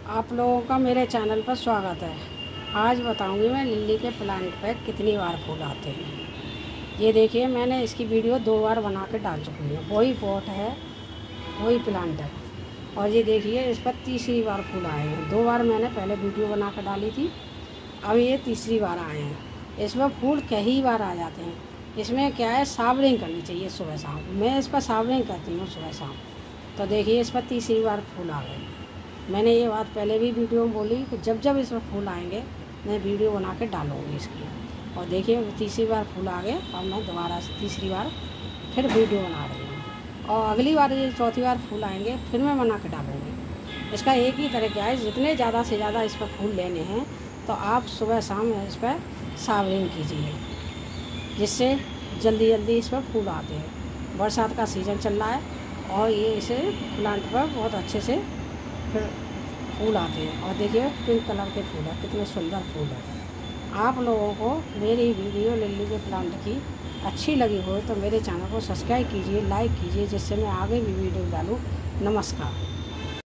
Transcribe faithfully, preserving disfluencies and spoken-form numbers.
आप लोगों का मेरे चैनल पर स्वागत है। आज बताऊंगी मैं लिली के प्लांट पे कितनी बार फूल आते हैं। ये देखिए, मैंने इसकी वीडियो दो बार बना के डाल चुकी हूँ। वही पॉट है, वही प्लांट है, और ये देखिए इस पर तीसरी बार फूल आए हैं। दो बार मैंने पहले वीडियो बना कर डाली थी, अब ये तीसरी बार आए हैं। इसमें फूल कई बार आ जाते हैं। इसमें क्या है, सावरिंग करनी चाहिए सुबह शाम। मैं इस पर सावरिंग करती हूँ सुबह शाम। तो देखिए इस पर तीसरी बार फूल आ गए। मैंने ये बात पहले भी वीडियो में बोली कि जब जब इसमें फूल आएंगे मैं वीडियो बना के डालूँगी इसकी। और देखिए तीसरी बार फूल आ गए और मैं दोबारा तीसरी बार फिर वीडियो बना रही हूँ। और अगली बार ये चौथी बार फूल आएंगे फिर मैं बना के डालूँगी। इसका एक ही तरीका है, जितने ज़्यादा से ज़्यादा इस पर फूल लेने हैं तो आप सुबह शाम इस पर सावरिंग कीजिए, जिससे जल्दी जल्दी इस पर फूल आते हैं। बरसात का सीज़न चल रहा है और ये इसे प्लांट पर बहुत अच्छे से फिर फूल आते हैं। और देखिए पिंक कलर के फूल है, कितने सुंदर फूल है। आप लोगों को मेरी वीडियो लिली के प्लांट की अच्छी लगी हो तो मेरे चैनल को सब्सक्राइब कीजिए, लाइक कीजिए, जिससे मैं आगे भी वीडियो डालूँ। नमस्कार।